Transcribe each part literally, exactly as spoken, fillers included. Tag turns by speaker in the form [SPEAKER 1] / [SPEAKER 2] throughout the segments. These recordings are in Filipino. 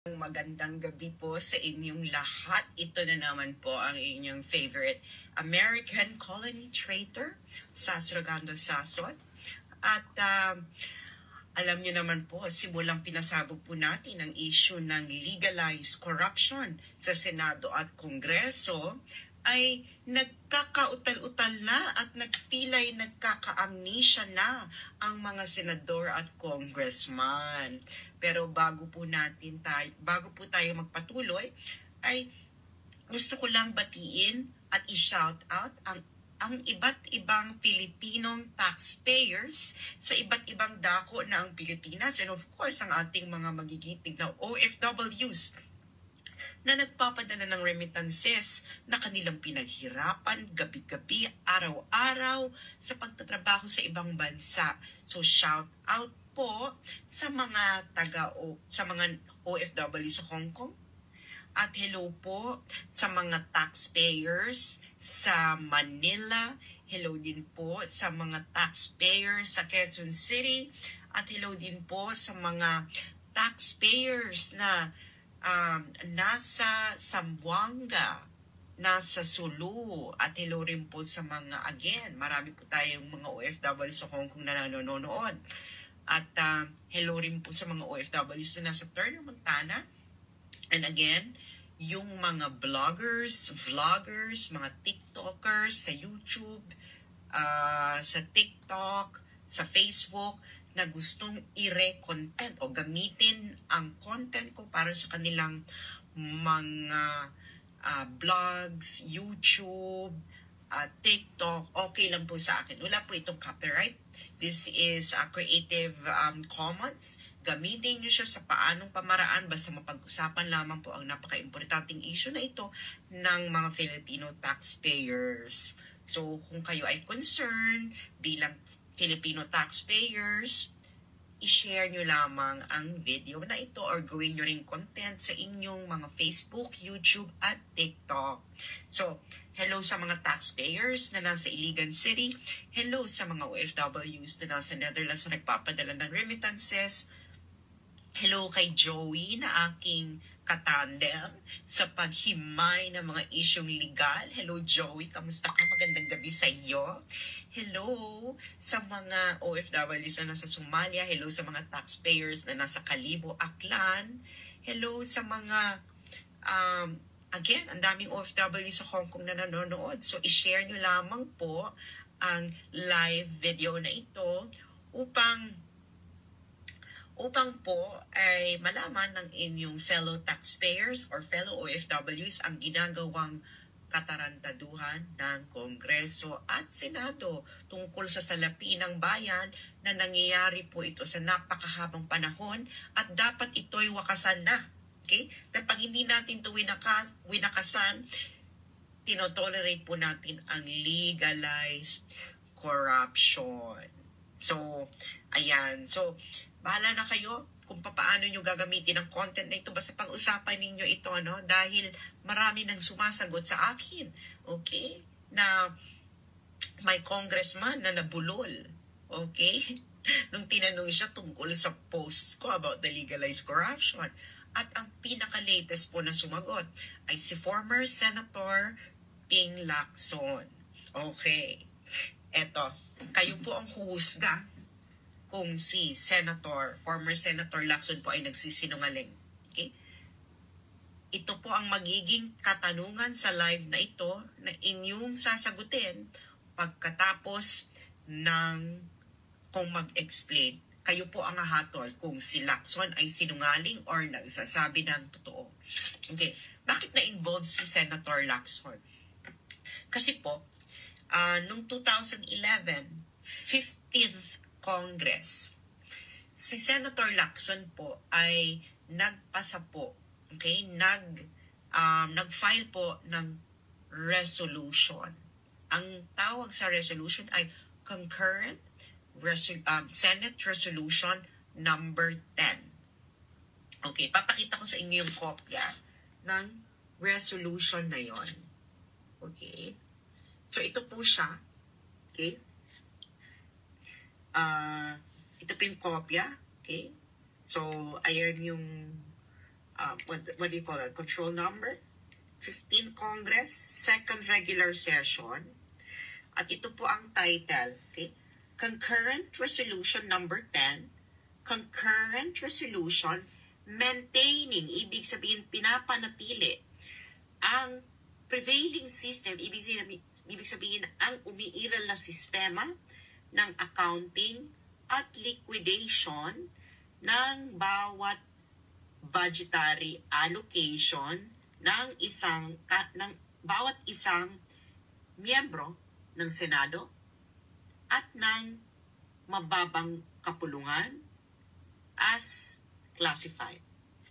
[SPEAKER 1] Magandang gabi po sa inyong lahat. Ito na naman po ang inyong favorite American colony trader, Sasrogando Sasot. At uh, alam niyo naman po, simulang pinasabog po natin ang issue ng legalized corruption sa Senado at Kongreso, ay nagkakautal-utal na at nagtilay nagkaka-amnesia na ang mga senador at congressman. Pero bago po natin tayo, bago po tayo magpatuloy, ay gusto ko lang batiin at i-shout out ang ang iba't ibang Pilipinong taxpayers sa iba't ibang dako na ang Pilipinas, and of course ang ating mga magigiting na O F Ws na nagpapadala ng remittances na kanilang pinaghirapan gabi-gabi, araw-araw sa pagtatrabaho sa ibang bansa. So shout out po sa mga taga o sa mga O F W sa Hong Kong, at hello po sa mga taxpayers sa Manila, hello din po sa mga taxpayers sa Quezon City, at hello din po sa mga taxpayers na Um, nasa Zamboanga, nasa Sulu, at hello rin po sa mga, again, marami po tayong mga O F W sa Hong Kong na nanonood. At uh, hello rin po sa mga O F Ws na nasa Turner, Montana. And again, yung mga bloggers, vloggers, mga TikTokers sa YouTube, uh, sa TikTok, sa Facebook, na gustong i-re-content o gamitin ang content ko para sa kanilang mga uh, blogs, YouTube, uh, TikTok, okay lang po sa akin. Wala po itong copyright. This is uh, Creative um, Commons. Gamitin nyo siya sa paanong pamaraan, basta mapag-usapan lamang po ang napaka-importanting issue na ito ng mga Filipino taxpayers. So kung kayo ay concerned bilang Filipino taxpayers, i-share nyo lamang ang video na ito or gawin nyo rin content sa inyong mga Facebook, YouTube, at TikTok. So, hello sa mga taxpayers na nasa Iligan City. Hello sa mga O F Ws na nasa Netherlands na nagpapadala ng remittances. Hello kay Joey na aking katandem sa paghimay ng mga isyong legal. Hello Joey, kamusta ka? Magandang gabi sa iyo. Hello sa mga O F Ws na nasa Somalia. Hello sa mga taxpayers na nasa Kalibo, Aklan. Hello sa mga, um, again, ang daming O F W sa Hong Kong na nanonood. So, i-share nyo lamang po ang live video na ito upang upang po ay malaman ng inyong fellow taxpayers or fellow O F Ws ang ginagawang katarantaduhan ng Kongreso at Senado tungkol sa salapi ng bayan na nangyayari po ito sa napakahabang panahon at dapat ito'y wakasan na. Okay? At pag hindi natin ito winakas, winakasan, tinotolerate po natin ang legalized corruption. So, ayan. So, bahala na kayo kung paano nyo gagamitin ang content na ito. Basta pag-usapan ninyo ito, no? Dahil marami nang sumasagot sa akin. Okay? Na may congressman na nabulol. Okay? Nung tinanong siya tungkol sa post ko about the legalized corruption. At ang pinaka-latest po na sumagot ay si former Senator Ping Lacson. Okay. Eto, kayo po ang huhusga kung si Senator, former Senator Lacson po ay nagsisinungaling. Okay? Ito po ang magiging katanungan sa live na ito na inyong sasagutin pagkatapos ng kung mag-explain. Kayo po ang hahatol kung si Lacson ay sinungaling or nagsasabi ng totoo. Okay. Bakit na-involve si Senator Lacson? Kasi po, uh, noong two thousand eleven, fifteenth Congress, si Senator Lacson po ay nagpasa po, okay, nag, um, nag-file po ng resolution. Ang tawag sa resolution ay Concurrent Resol- um, Senate Resolution number ten. Okay, papakita ko sa inyo yung kopya ng resolution na yon. Okay, so ito po siya. Okay, uh, ito po yung kopya. Okay, so ayan yung uh, what, what do you call that? Control number? fifteenth Congress, second regular session. At ito po ang title. Okay? Concurrent Resolution Number ten. Concurrent Resolution maintaining, ibig sabihin pinapanatili ang prevailing system, ibig sabihin, ibig sabihin ang umiiral na sistema ng accounting at liquidation ng bawat budgetary allocation ng isang ka, ng bawat isang miyembro ng Senado at ng mababang kapulungan as classified.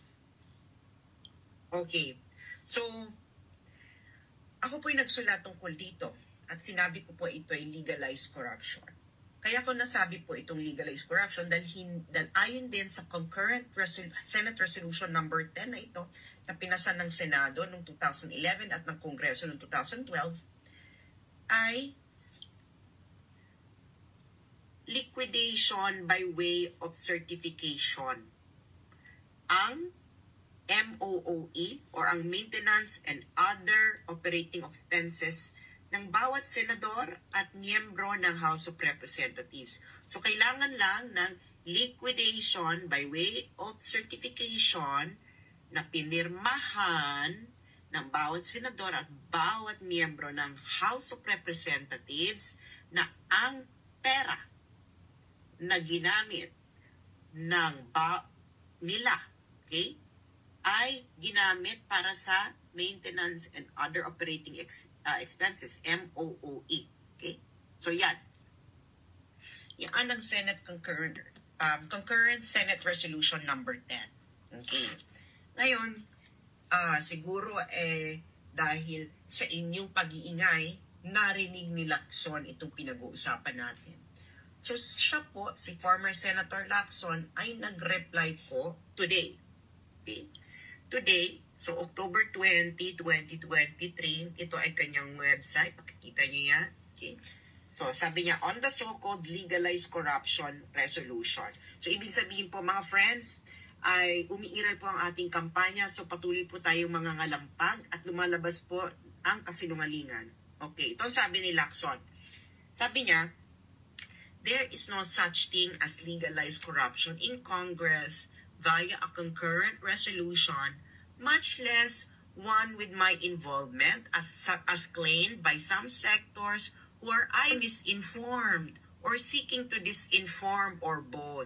[SPEAKER 1] Okay. So, ako po'y nagsulat tungkol dito at sinabi ko po ito ay legalized corruption. Kaya ko nasabi po itong legalized corruption dahil, hin, dahil ayon din sa concurrent resol- Senate Resolution number ten na ito na pinasa ng Senado noong two thousand eleven at ng Kongreso noong two thousand twelve ay liquidation by way of certification. Ang M O O E or ang Maintenance and Other Operating Expenses ng bawat senador at miyembro ng House of Representatives. So, kailangan lang ng liquidation by way of certification na pinirmahan ng bawat senador at bawat miyembro ng House of Representatives na ang pera na ginamit ng ba- nila, okay, ay ginamit para sa Maintenance and Other Operating ex, uh, Expenses, M O O E. Okay? So, yan. Yan ang Senate Concurrent, um, Concurrent Senate Resolution number ten. Okay? Ngayon, uh, siguro eh, dahil sa inyong pag-iingay, narinig ni Lacson itong pinag-uusapan natin. So, siya po, si former Senator Lacson, ay nag-reply po today. Okay? Today, so October twentieth, twenty twenty-three, ito ay kanyang website. Makikita niyo yan. Okay. So, sabi niya, on the so-called legalized corruption resolution. So, ibig sabihin po mga friends, ay umiiral po ang ating kampanya. So, patuloy po tayong mga ngalampag at lumalabas po ang kasinungalingan. Okay, ito sabi ni Lacson. Sabi niya, there is no such thing as legalized corruption in Congress via a concurrent resolution, much less one with my involvement as, as claimed by some sectors who are either misinformed or seeking to disinform or both.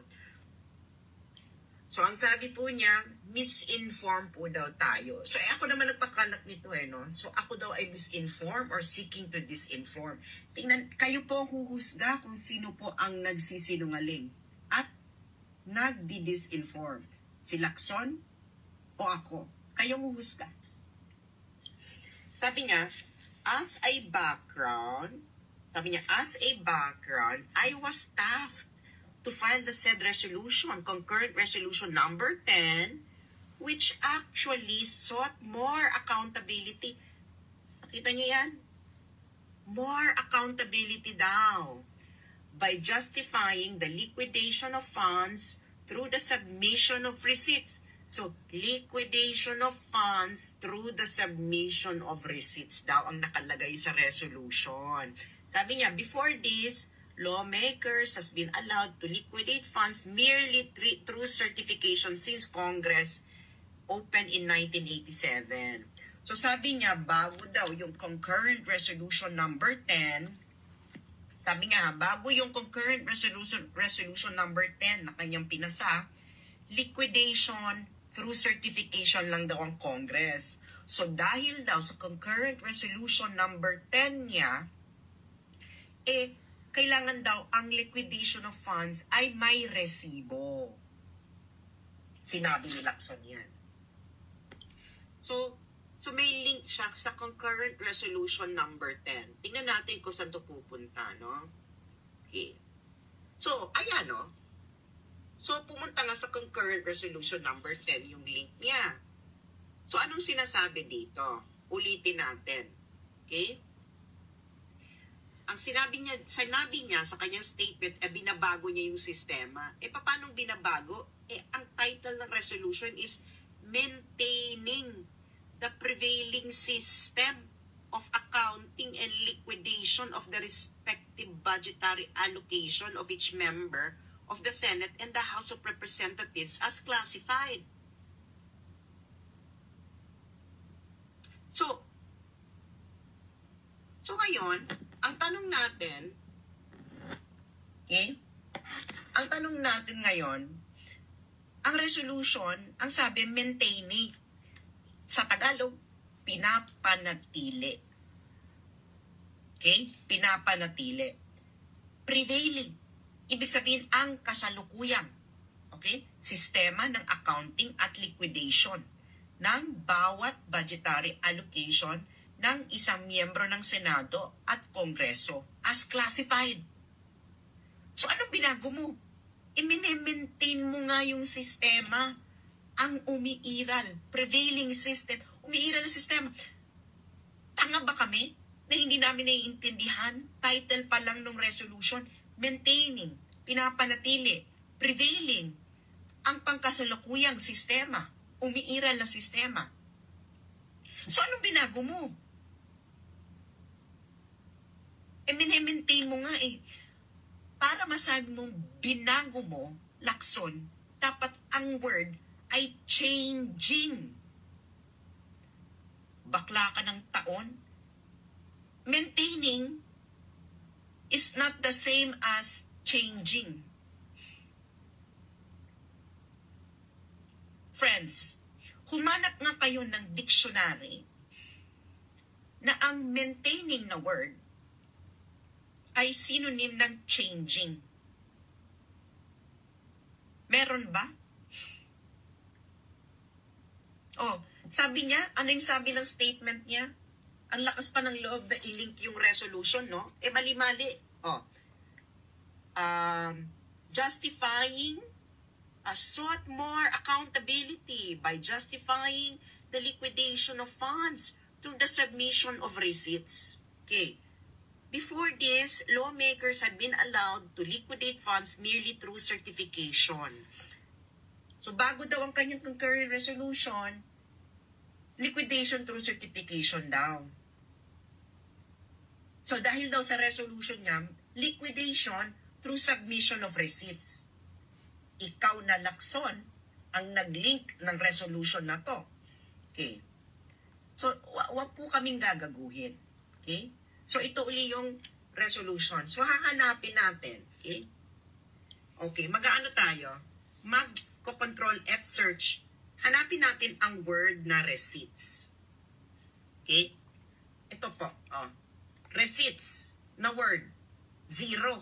[SPEAKER 1] So, ang sabi po niya, misinform po daw tayo. So, eh, ako naman nagpakalat nito eh, no? So, ako daw ay misinform or seeking to disinform. Tingnan, kayo po ang huhusga kung sino po ang nagsisinungaling at nagdi-disinform. Si Lacson o ako? Kayong huhusga. Sabi niya, as a background, sabi niya, as a background, I was tasked to file the said resolution, concurrent resolution number ten, which actually sought more accountability. Nakita niyo yan? More accountability daw by justifying the liquidation of funds through the submission of receipts. So, liquidation of funds through the submission of receipts daw ang nakalagay sa resolution. Sabi niya, before this, lawmakers has been allowed to liquidate funds merely through certification since Congress opened in nineteen eighty-seven. So, sabi niya, bago daw yung concurrent resolution number ten, sabi nga, bago yung concurrent resolution, resolution number ten na kanyang pinasa, liquidation through certification lang daw ang Congress. So dahil daw sa concurrent resolution number ten niya, eh, kailangan daw ang liquidation of funds ay may resibo. Sinabi ni Lacson yan. So, So may link siya sa concurrent resolution number ten. Tingnan natin kung saan ito pupunta, no? Okay. So, ayan, no? So, pumunta nga sa concurrent resolution number ten yung link niya. So, anong sinasabi dito? Ulitin natin. Okay? Ang sinabi niya, sinabi niya sa kanyang statement, eh, binabago niya yung sistema. Eh, paano binabago? Eh, ang title ng resolution is
[SPEAKER 2] maintaining the prevailing system of accounting and liquidation of the respective budgetary allocation of each member of the Senate and the House of Representatives as classified. So, so ngayon, ang tanong natin,
[SPEAKER 1] okay? Ang tanong natin ngayon, ang resolution, ang sabi, maintaining. Sa Tagalog, pinapanatili. Okay? Pinapanatili. Prevailing. Ibig sabihin, ang kasalukuyan. Okay? Sistema ng accounting at liquidation ng bawat budgetary allocation ng isang miyembro ng Senado at Kongreso as classified. So, anong binago mo? I-maintain mo nga yung sistema, ang umiiral, prevailing system, umiiral na sistema. Tanga ba kami na hindi namin naiintindihan? Title pa lang ng resolution, maintaining, pinapanatili, prevailing, ang pangkasalukuyang sistema, umiiral na sistema. So, anong binago mo? I-maintain mo nga eh. Para masabi mong binago mo, Lacson, dapat ang word ay changing. Bakla ka ng taon. Maintaining is not the same as changing. Friends, humanap nga kayo ng dictionary na ang maintaining na word ay synonym ng changing. Meron ba? Oh, sabi niya, ano yung sabi ng statement niya? Ang lakas pa ng loob na i-link yung resolution, no? Eh, mali-mali. Oh. Um, justifying a sought more accountability by justifying the liquidation of funds through the submission of receipts. Okay. Before this, lawmakers had been allowed to liquidate funds merely through certification. So bago daw ang kanyang concurrent resolution, liquidation through certification daw. So dahil daw sa resolution niya, liquidation through submission of receipts. Ikaw na Lacson ang nag-link ng resolution na to. Okay. So wag po kaming gagaguhin. Okay? So, ito uli yung resolution. So, hahanapin natin. Okay? Okay, mag-ano tayo? Mag-control F search. Hanapin natin ang word na receipts. Okay? Ito po. Oh. Receipts na word. Zero.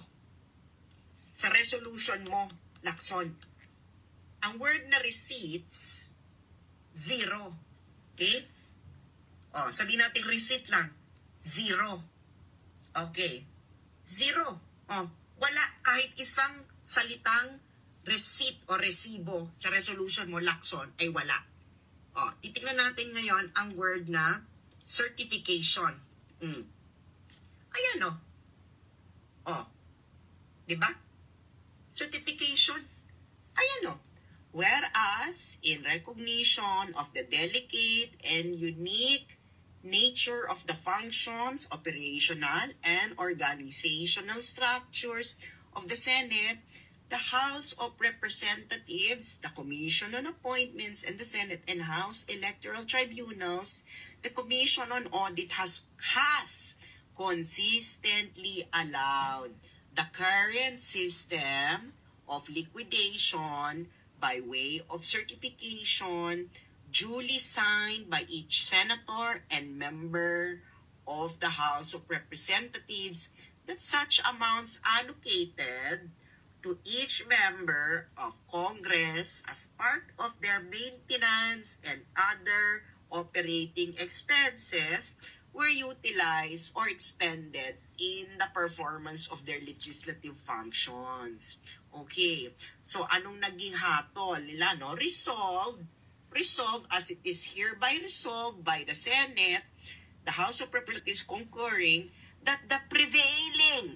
[SPEAKER 1] Sa resolution mo, Lacson. Ang word na receipts, zero. Okay? Oh, sabihin natin receipt lang. Zero. Okay. Zero. Oh, wala kahit isang salitang receipt o resibo sa resolution mo, Lacson, ay wala. Oh, titingnan natin ngayon ang word na certification. Mm. Ayan oh. Oh. 'Di ba? Certification. Ayan oh. Whereas in recognition of the delicate and unique nature of the functions, operational, and organizational structures of the Senate, the House of Representatives, the Commission on Appointments, and the Senate and House Electoral Tribunals, the Commission on Audit has, has consistently allowed the current system of liquidation by way of certification duly signed by each senator and member of the House of Representatives, that such amounts allocated to each member of Congress as part of their maintenance and other operating expenses were utilized or expended in the performance of their legislative functions. Okay, so anong naging hatol nila, no? Resolved Resolved as it is hereby resolved by the Senate, the House of Representatives concurring that the prevailing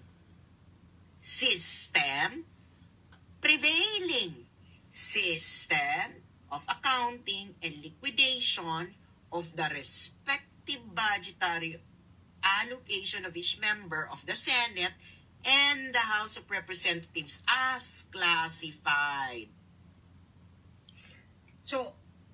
[SPEAKER 1] system, prevailing system
[SPEAKER 2] of Accounting and Liquidation of the respective budgetary allocation of each member of the Senate and the House of Representatives as classified.
[SPEAKER 1] So,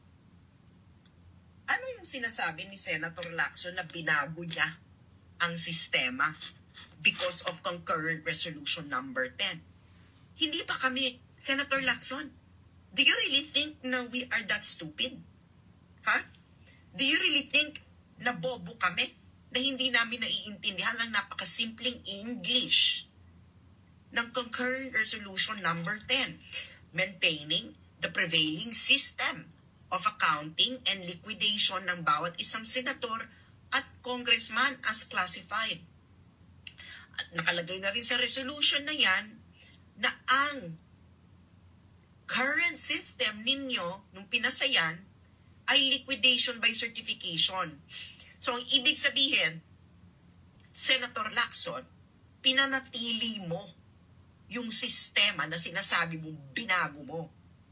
[SPEAKER 1] ano yung sinasabi ni Senator Lacson na binago niya ang sistema because of concurrent resolution number ten? Hindi pa kami, Senator Lacson, do you really think na we are that stupid? Ha? Do you really think na bobo kami? Na hindi namin naiintindihan ang napakasimpleng English ng concurrent resolution number ten, maintaining the prevailing system of accounting and liquidation ng bawat isang senator at congressman as classified. At nakalagay na rin sa resolution na yan na ang current system ninyo nung pinasayan ay liquidation by certification. So, ang ibig sabihin, Senator Lacson, pinanatili mo yung sistema na sinasabi mong binago mo.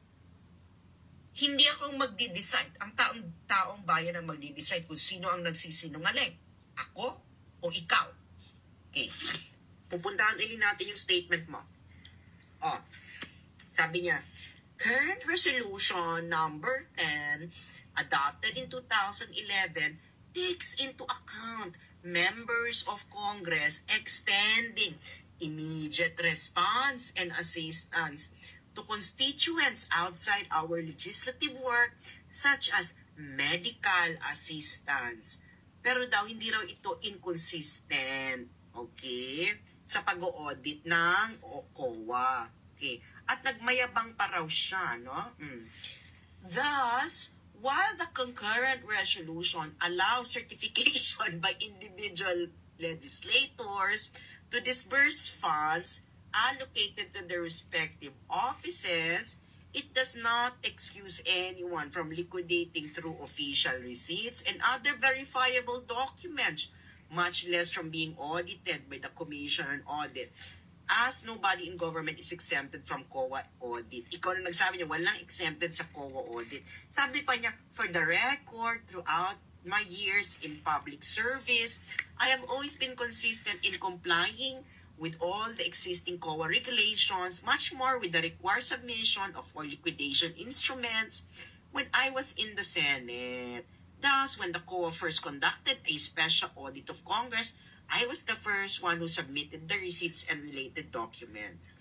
[SPEAKER 1] Hindi ako magdi-decide. Ang taong, taong bayan ang magdi-decide kung sino ang nagsisinungaling. Ako o ikaw?
[SPEAKER 2] Okay. Pupuntahan ulit natin yung statement mo. Oh, sabi niya, current resolution number ten, adopted in two thousand eleven, takes into account members of Congress extending immediate response and assistance to constituents outside our legislative work such as medical assistance. Pero daw hindi raw ito inconsistent, okay, sa pag-audit ng O C O A. Okay. At nagmayabang pa raw siya, no? Mm. Thus, while the concurrent resolution allows certification by individual legislators to disburse funds allocated to their respective offices, it does not excuse anyone from liquidating through official receipts and other verifiable documents, much less from being audited by the Commission on Audit, as nobody in government is exempted from C O A audit. Ikaw na nagsabi niya, walang exempted sa C O A audit. Sabi pa niya, for the record, throughout my years in public service, I have always been consistent in complying with all the existing C O A regulations, much more with the required submission of all liquidation instruments when I was in the Senate. Thus, when the C O A first conducted a special audit of Congress, I was the first one who submitted the receipts and related documents.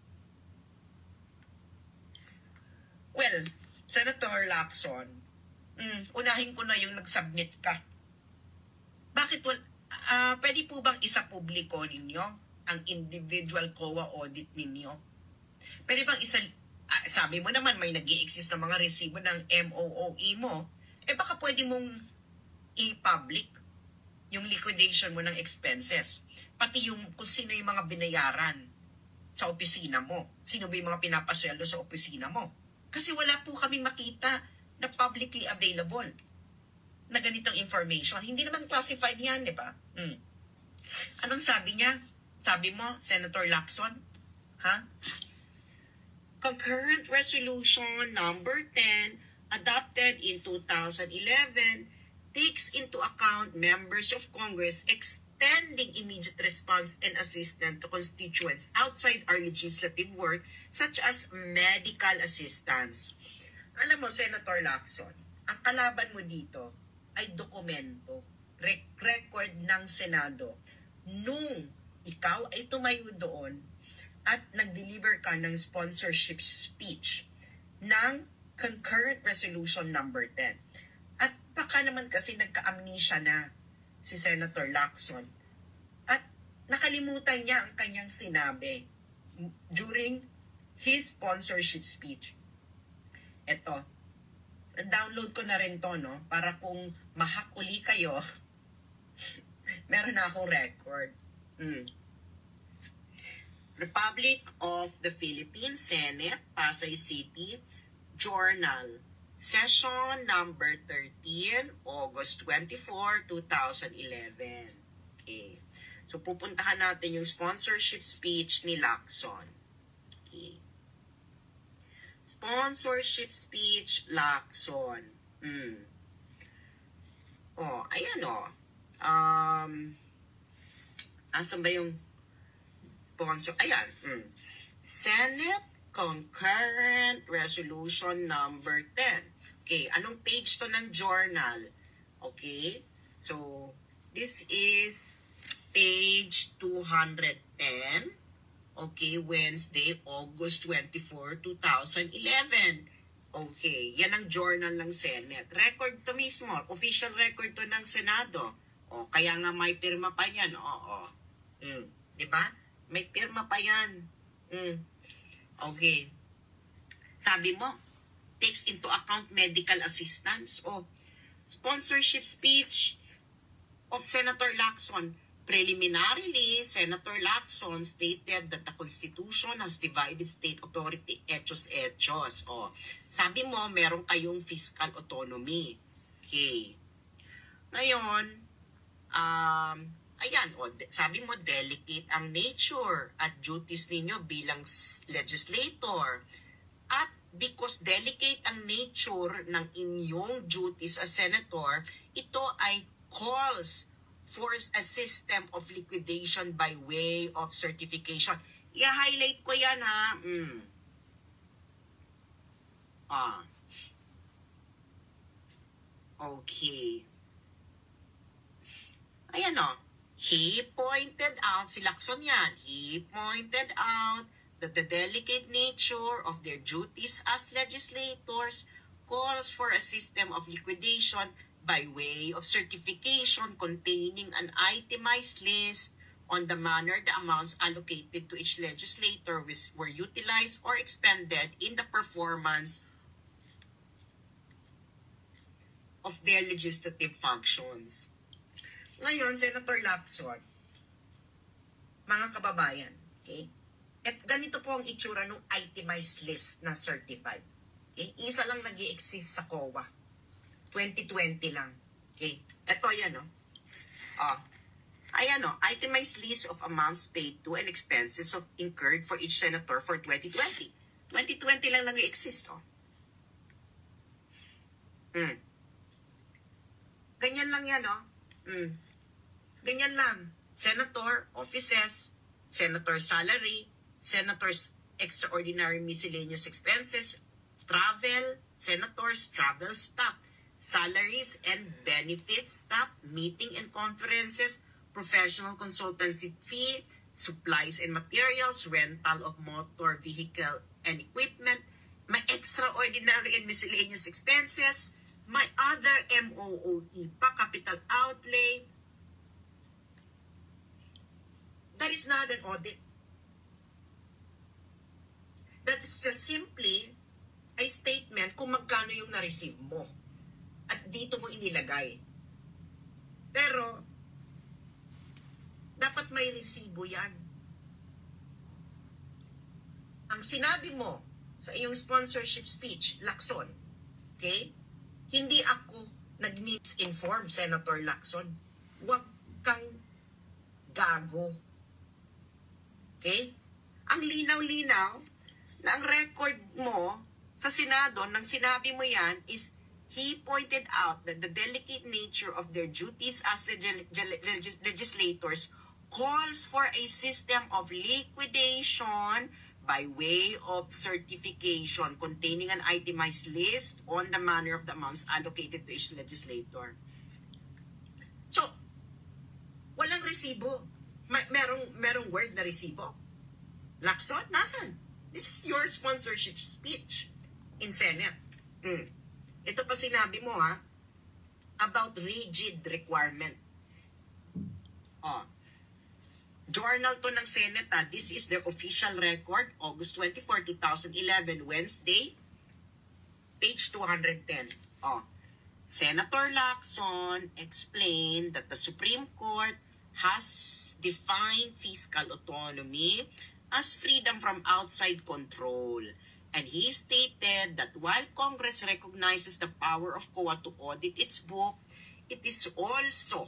[SPEAKER 1] Well, Senator Lacson, mm, unahin ko na yung nag-submit ka. Bakit wal, uh, pwede po bang isa-publiko ninyo ang individual C O A audit ninyo? Pwede bang isa, uh, sabi mo naman may nag-i-exist na mga resibo ng M O O E mo, eh baka pwede mong i-public yung liquidation mo ng expenses. Pati yung kung sino yung mga binayaran sa opisina mo. Sino ba yung mga pinapasweldo sa opisina mo. Kasi wala po kami makita na publicly available na ganitong information. Hindi naman classified yan, di ba? Hmm. Anong sabi niya? Sabi mo, Senator Lacson? Ha?
[SPEAKER 2] Concurrent Resolution number ten, adopted in two thousand eleven, takes into account members of Congress extending immediate response and assistance to constituents outside our legislative work, such as medical assistance.
[SPEAKER 1] Alam mo, Senator Lacson, ang kalaban mo dito ay dokumento, rec- record ng Senado. Nung ikaw ay tumayo doon at nag-deliver ka ng sponsorship speech ng concurrent resolution number ten. At baka naman kasi nagka-amnesia na si Senator Lacson at nakalimutan niya ang kanyang sinabi during his sponsorship speech. Eto, download ko na rin to, no? Para kung mahak uli kayo, meron na akong record.
[SPEAKER 2] Mm. Republic of the Philippines, Senate, Pasay City, Journal, Session number thirteen, August twenty-fourth, two thousand eleven. Okay. So, pupuntahan natin yung sponsorship speech ni Lacson. Okay.
[SPEAKER 1] Sponsorship speech, Lacson. Mm. Oh, ayan oh. Um, asan ba yung sponsor? Ayan. Mm. Senate Concurrent Resolution number ten. Okay, anong page to ng journal? Okay, so this is page two hundred ten. Okay, Wednesday, August twenty-fourth, two thousand eleven. Okay, yan ang journal ng Senate. Record to mismo, official record to ng Senado. O, kaya nga may pirma pa yan. Oo. Mm. Di ba? May pirma pa yan. Mm. Okay. Sabi mo, takes into account medical assistance o sponsorship speech of Senator Lacson. Preliminarily, Senator Lacson stated that the Constitution has divided state authority etos-etos. O, sabi mo, meron kayong fiscal autonomy. Okay. Ngayon, um, ayan, o, sabi mo, delicate ang nature at duties ninyo bilang legislator. At because delicate ang nature ng inyong duties as senator, ito ay calls for a system of liquidation by way of certification. I-highlight ko yan ha. Mm. Ah. Okay. Ayan o. He pointed out, si Lacson yan, he pointed out that the delicate nature of their duties as legislators calls for a system of liquidation by way of certification containing an itemized list on the manner the amounts allocated to each legislator were utilized or expended in the performance of their legislative functions. Ngayon, Senator Lacson, mga kababayan, okay? At ganito po ang itsura ng itemized list na certified. Okay? Isa lang nag-i-exist sa C O A. twenty twenty lang. Okay? Ito yan, no? Oh. Ayan, no? Itemized list of amounts paid to and expenses of incurred for each senator for twenty twenty. twenty twenty lang nag-i-exist, oh. Hmm. Ganyan lang yan, no? Hmm. Ganyan lang. Senator offices, senator salary, senator's extraordinary miscellaneous expenses, travel, senators, travel staff, salaries and benefits staff, meeting and conferences, professional consultancy fee, supplies and materials, rental of motor vehicle and equipment, my extraordinary and miscellaneous expenses, my other M O O E pa, capital outlay. That is not an audit. That is just simply a statement kung magkano yung na-receive mo. At dito mo inilagay. Pero, dapat may resibo yan. Ang sinabi mo sa iyong sponsorship speech, Lacson, okay? Hindi ako nag-misinform, Senator Lacson. Huwag kang gago. Okay? Ang linaw-linaw na ang record mo sa Senado nang sinabi mo yan is he pointed out that the delicate nature of their duties as legis- legis- legislators calls for a system of liquidation by way of certification containing an itemized list on the manner of the amounts allocated to each legislator. So, walang resibo. May, merong, merong word na resibo. Lacson, nasan? This is your sponsorship speech in Senate. Mm. Ito pa sinabi mo ha, about rigid requirement. Oh. Journal to ng Senate ha, this is their official record, August twenty-fourth, two thousand eleven, Wednesday, page two hundred ten. Oh. Senator Lacson explained that the Supreme Court has defined fiscal autonomy as freedom from outside control. And he stated that while Congress recognizes the power of C O A to audit its book, it is also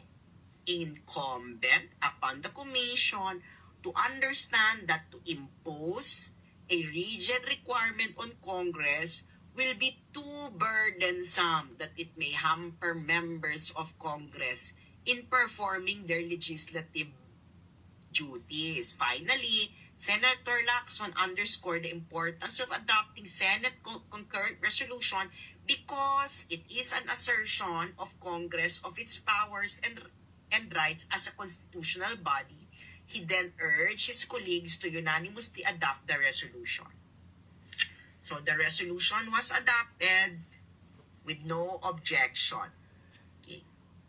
[SPEAKER 1] incumbent upon the Commission to understand that to impose
[SPEAKER 2] a rigid requirement on Congress will be too burdensome that it may hamper members of Congress in performing their legislative duties. Finally, Senator Lacson underscored the importance of adopting Senate con- concurrent resolution because it is an assertion of Congress of its powers and, and rights as a constitutional body. He then urged his colleagues to unanimously adopt the resolution. So the resolution was adopted with no objection. Okay.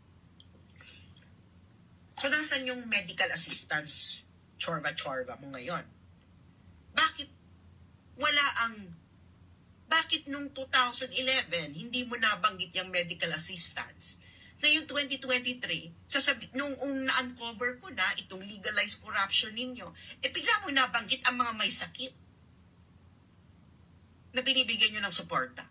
[SPEAKER 2] So nasan yung medical assistance chorba-chorba mo ngayon? Bakit wala ang, bakit nung two thousand eleven hindi mo nabanggit yung medical assistance? Ngayon twenty twenty-three, sasabi, nung um, na-uncover ko na itong legalized corruption ninyo, eh bigla mo nabanggit ang mga may sakit na binibigyan nyo ng suporta.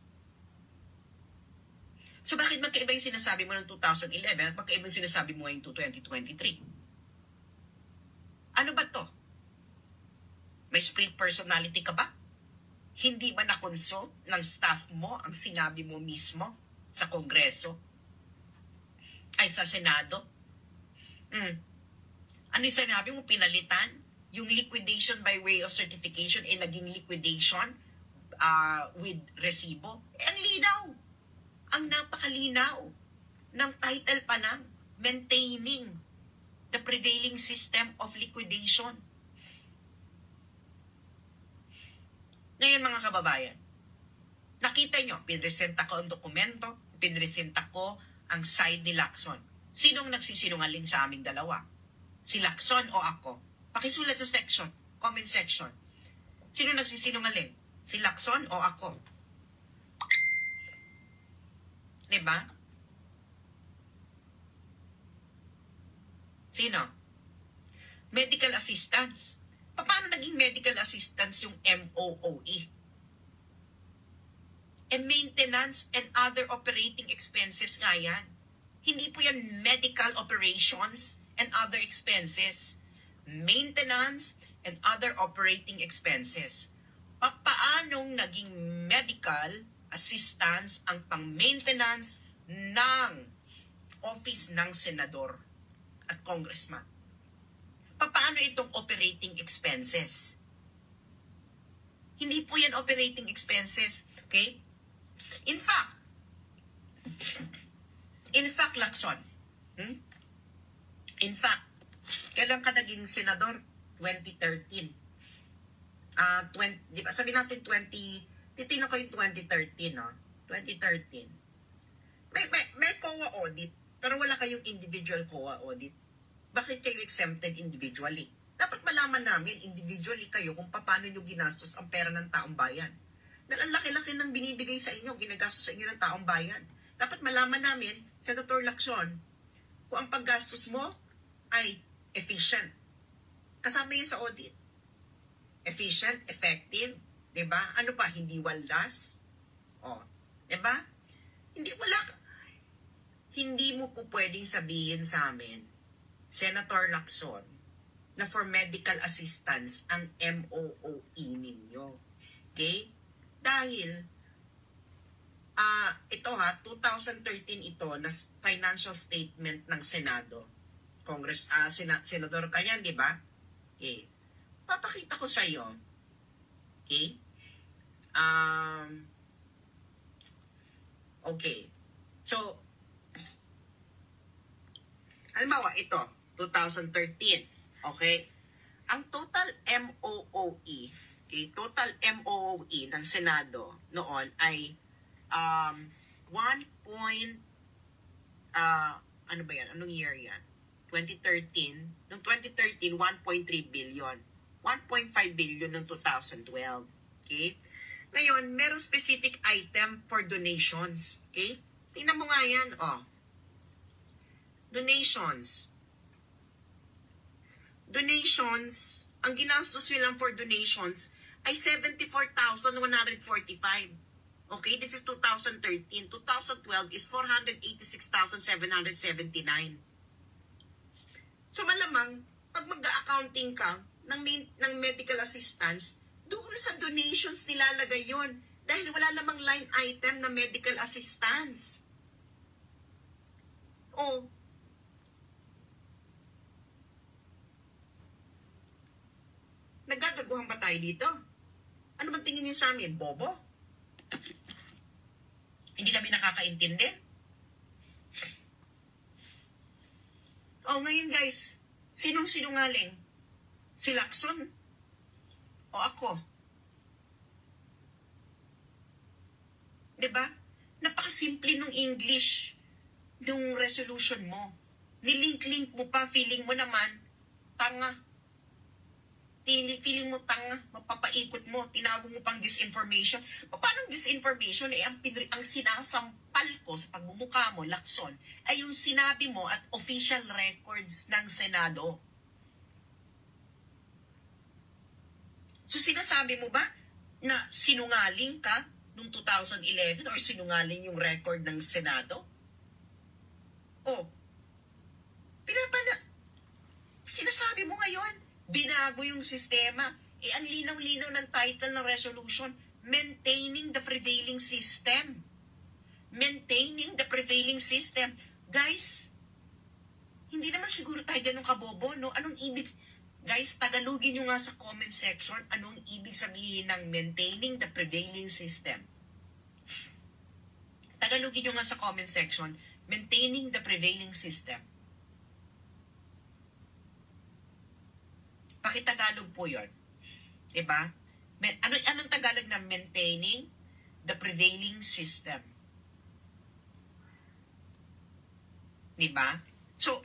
[SPEAKER 2] So bakit magkaiba yung sinasabi mo ng two thousand eleven at magkaiba yung sinasabi mo ngayon to twenty twenty-three? Ano ba to? May split personality ka ba? Hindi ba na-consult ng staff mo ang sinabi mo mismo sa Kongreso? Ay sa Senado? Hmm. Ano yung sinabi mo? Pinalitan? Yung liquidation by way of certification ay naging liquidation uh, with resibo? Eh, ang linaw. Ang napakalinaw ng title pa lang, maintaining the prevailing system of liquidation. Ngayon mga kababayan, nakita nyo, pinresenta ko ang dokumento, pinresenta ko ang side ni Lacson. Sinong nagsisinungaling sa aming dalawa? Si Lacson o ako? Pakisulat sa section, comment section. Sino nagsisinungaling? Si Lacson o ako? Diba? Sino? Medical assistance. Paano naging medical assistance yung M O O E? And maintenance and other operating expenses nga yan. Hindi po yan medical operations and other expenses. Maintenance and other operating expenses. Paanong naging medical assistance ang pang-maintenance ng office ng senador at congressman? Paano itong operating expenses? Hindi po yan operating expenses. Okay? In fact, in fact, Lacson, hmm? in fact, kailan ka naging senador? twenty thirteen. Uh, twenty, di ba? Sabi natin twenty, titignan ko yung twenty thirteen, no? twenty thirteen. May, may, may C O A audit, pero wala kayong individual C O A audit. Bakit kayo exempted individually? Dapat malaman namin individually kayo kung paano nyo ginastos ang pera ng taong bayan. Dahil ang laki-laki ng binibigay sa inyo, ginagastos sa inyo ng taong bayan. Dapat malaman namin, Senator Lacson, kung ang paggastos mo ay efficient. Kasama yan sa audit. Efficient, effective, diba? Ano pa, hindi waldas? O, diba? Hindi, wala ka. Hindi mo po pwedeng sabihin sa amin, Senator Lacson, na for medical assistance ang M O O E ninyo. Okay? Dahil, uh, ito ha, two thousand thirteen ito, na financial statement ng Senado. Congress, uh, Sen- Senador ka yan, di ba? Okay. Papakita ko sa iyo. Okay? Um, okay. So, halimbawa, ito, two thousand thirteen. Okay? Ang total M O O E, okay, total M O O E ng Senado noon ay um, one point, uh, ano ba yan? Anong year yan? twenty thirteen. Noong twenty thirteen, one point three billion. one point five billion noong two thousand twelve. Okay? Ngayon, merong specific item for donations. Okay? Tingnan mo nga yan, oh. Donations. Donations, ang ginastos nyo lang for donations ay seventy-four thousand one hundred forty-five. Okay, this is two thousand thirteen. two thousand twelve is four hundred eighty-six thousand seven hundred seventy-nine. So malamang, pag mag-accounting ka ng, ng medical assistance, Doon sa donations nilalagay yon dahil wala namang line item na medical assistance. O, nagagaguhan ba tayo dito? Ano bang tingin niyo sa amin? Bobo? Hindi kami nakakaintindi? Oh, ngayon guys, sinong sinungaling? Si Lacson? O ako? Diba? Napakasimple nung English nung resolution mo. Nilink-link mo pa, feeling mo naman, tanga. Feeling mo tanga, mapapaikot mo, tinawag mo pang disinformation. Paano disinformation? Eh, ang, pinri- ang sinasampal ko sa pagmumukha mo, Lacson, ay yung sinabi mo at official records ng Senado. So sinasabi mo ba na sinungaling ka noong two thousand eleven or sinungaling yung record ng Senado? O, pinapana, sinasabi mo ngayon, binago yung sistema. Eh, ang linaw-linaw ng title ng resolution, Maintaining the Prevailing System. Maintaining the Prevailing System. Guys, hindi naman siguro tayo ganun kabobo, no? Anong ibig... Guys, tagalogin nyo nga sa comment section anong ibig sabihin ng maintaining the prevailing system. Tagalogin nyo nga sa comment section, maintaining the prevailing system. Pakitagalog po yun. Diba? Ano, anong Tagalog na maintaining the prevailing system? Diba? So,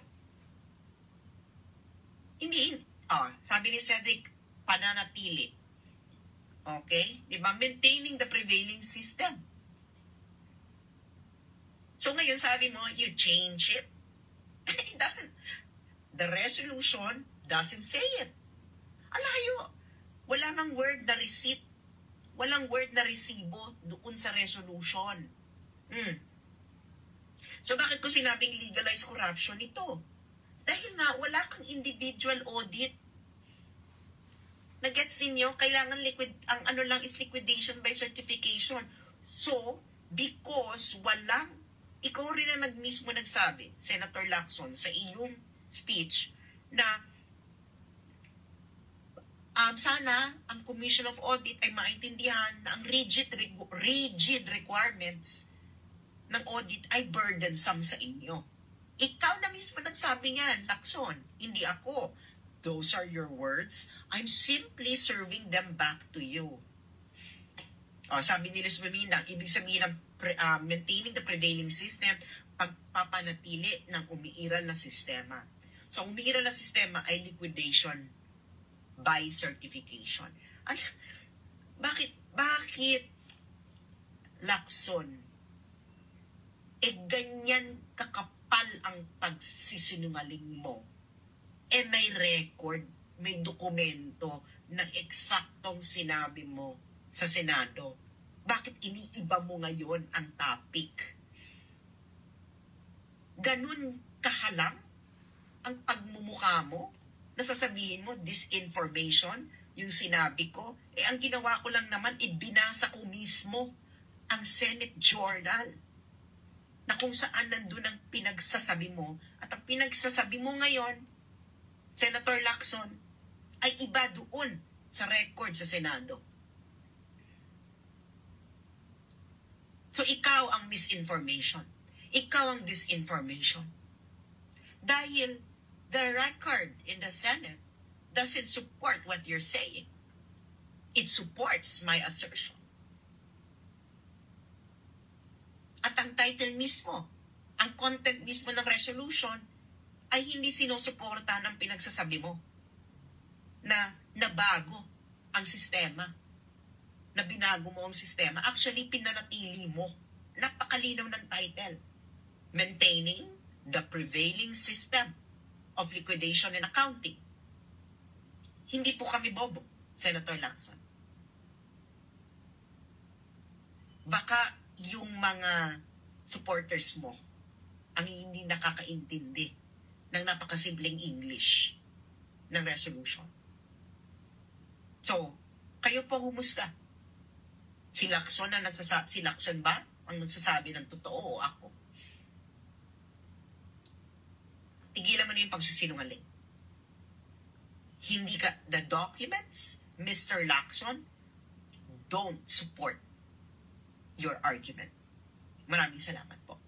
[SPEAKER 2] hindi, oh, sabi ni Cedric, pananatili. Okay? Diba? Maintaining the prevailing system. So ngayon sabi mo, you change it. It doesn't, the resolution doesn't say it. Alayo. Wala nang word na receipt. Walang word na resibo doon sa resolution. Hmm. So bakit ko sinabing legalize corruption ito? Dahil nga, wala kang individual audit. Nagets ninyo, kailangan liquid, ang ano lang is liquidation by certification. So, because walang, ikaw rin na nag-mismo nagsabi, Senator Lacson, sa iyong speech, na um, sana ang Commission of Audit ay maintindihan na ang rigid, rigid requirements ng audit ay burdensome sa inyo. Ikaw na mismo nagsabi niyan, Lacson, hindi ako. Those are your words. I'm simply serving them back to you. O, sabi ni Liz Bamina, ibig sabihin ng uh, maintaining the prevailing system, pagpapanatili ng umiiral na sistema. So, umiiral na sistema ay liquidation by certification. Ano, bakit, bakit, Lacson, eh ganyan kakapal ang pagsisinungaling mo, eh may record, may dokumento na eksaktong sinabi mo sa Senado. Bakit iniiba mo ngayon ang topic? Ganun kahalang ang pagmumukha mo? Nasasabihin mo, disinformation, yung sinabi ko, eh ang ginawa ko lang naman, ibinasa ko mismo ang Senate Journal na kung saan nandun ang pinagsasabi mo. At ang pinagsasabi mo ngayon, Senator Lacson, ay iba doon sa record sa Senado. So ikaw ang misinformation. Ikaw ang disinformation. Dahil the record in the Senate doesn't support what you're saying. It supports my assertion. At ang title mismo, ang content mismo ng resolution ay hindi sinusuporta ng pinagsasabi mo na nabago ang sistema, na binago mo ang sistema. Actually, pinanatili mo. Napakalinaw ng title. Maintaining the prevailing system of liquidation and accounting. Hindi po kami bobo, Senator Lacson. Baka yung mga supporters mo ang hindi nakakaintindi ng napakasimpleng English ng resolution. So,
[SPEAKER 1] Kayo po humusga. Si Lacson na nagsasabi, si Lacson ba ang nagsasabi ng totoo o ako? Tigilan mo na yung pagsisinungaling. Hindi ka, the documents, Mister Lacson, don't support your argument. Maraming salamat po.